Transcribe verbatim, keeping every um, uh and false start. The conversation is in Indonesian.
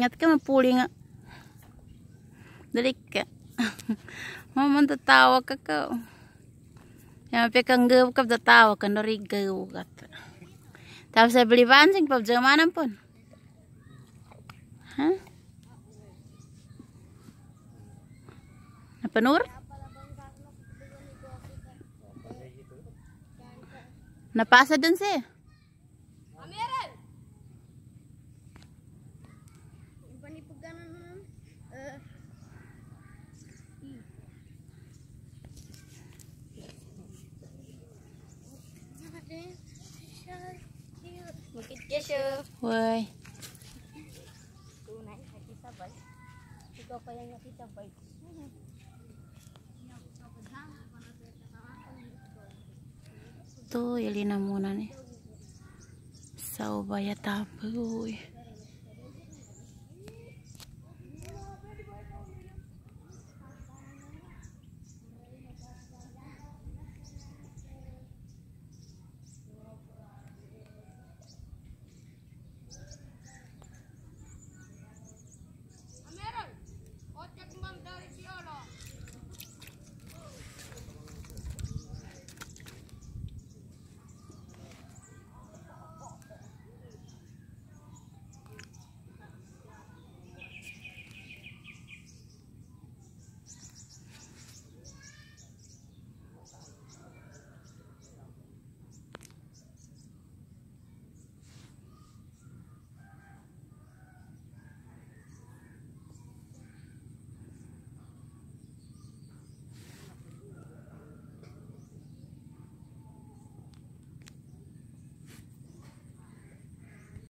Ingat ka mapuli nga. Dali ka. Maman tatawa ka ka. Yang pekang gaw ka tatawa ka nori gaw ka. Tapos saya beli pancing pap jangan pun. Hah? Apa Nur? Napasa dun sih. Mungkin dia sih. Woi. Tuh naik kaki sabai. Itu apa yang kaki sabai? Tuh Yelina muna nih. Sao bayat apa?